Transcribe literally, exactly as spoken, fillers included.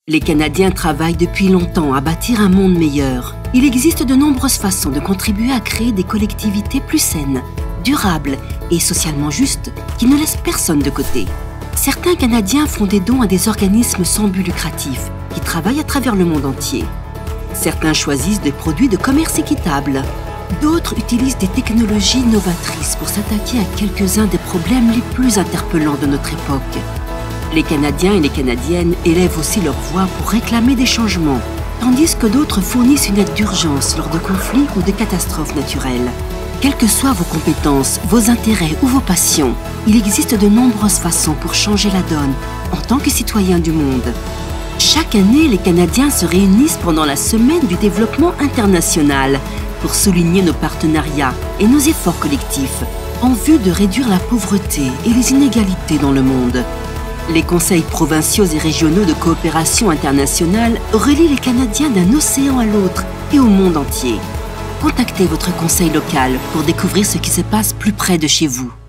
Les Canadiens travaillent depuis longtemps à bâtir un monde meilleur. Il existe de nombreuses façons de contribuer à créer des collectivités plus saines, durables et socialement justes qui ne laissent personne de côté. Certains Canadiens font des dons à des organismes sans but lucratif qui travaillent à travers le monde entier. Certains choisissent des produits de commerce équitable. D'autres utilisent des technologies novatrices pour s'attaquer à quelques-uns des problèmes les plus interpellants de notre époque. Les Canadiens et les Canadiennes élèvent aussi leur voix pour réclamer des changements, tandis que d'autres fournissent une aide d'urgence lors de conflits ou de catastrophes naturelles. Quelles que soient vos compétences, vos intérêts ou vos passions, il existe de nombreuses façons pour changer la donne en tant que citoyens du monde. Chaque année, les Canadiens se réunissent pendant la Semaine du développement international pour souligner nos partenariats et nos efforts collectifs en vue de réduire la pauvreté et les inégalités dans le monde. Les conseils provinciaux et régionaux de coopération internationale relient les Canadiens d'un océan à l'autre et au monde entier. Contactez votre conseil local pour découvrir ce qui se passe plus près de chez vous.